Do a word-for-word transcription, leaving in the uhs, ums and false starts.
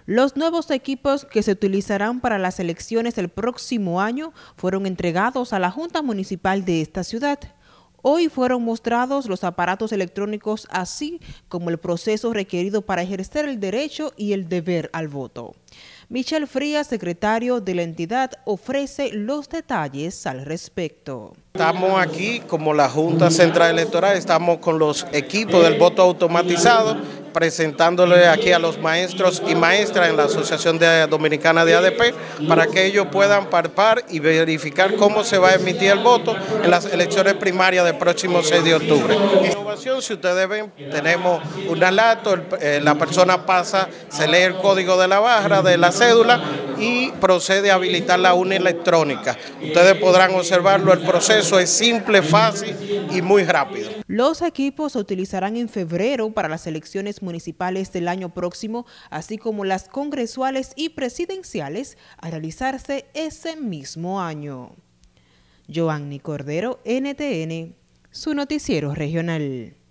Los nuevos equipos que se utilizarán para las elecciones del próximo año fueron entregados a la Junta Municipal de esta ciudad. Hoy fueron mostrados los aparatos electrónicos, así como el proceso requerido para ejercer el derecho y el deber al voto. Michel Frías, secretario de la entidad, ofrece los detalles al respecto. Estamos aquí como la Junta Central Electoral, estamos con los equipos del voto automatizado, presentándole aquí a los maestros y maestras en la Asociación de Dominicana de A D P para que ellos puedan palpar y verificar cómo se va a emitir el voto en las elecciones primarias del próximo seis de octubre. Innovación, si ustedes ven, tenemos una laptop, eh, la persona pasa, se lee el código de la barra, de la cédula y procede a habilitar la urna electrónica. Ustedes podrán observarlo, el proceso es simple, fácil y muy rápido. Los equipos se utilizarán en febrero para las elecciones municipales del año próximo, así como las congresuales y presidenciales a realizarse ese mismo año. Joanny Cordero, N T N, su noticiero regional.